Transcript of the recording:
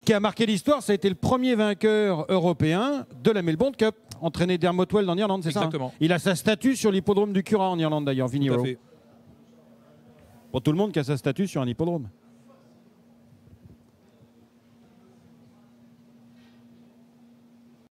qui a marqué l'histoire, ça a été le premier vainqueur européen de la Melbourne Cup, entraîné Dermot Weld en Irlande, c'est ça, hein? Il a sa statue sur l'hippodrome du Cura en Irlande d'ailleurs, Vinny Hero. Pour tout le monde qui a sa statue sur un hippodrome.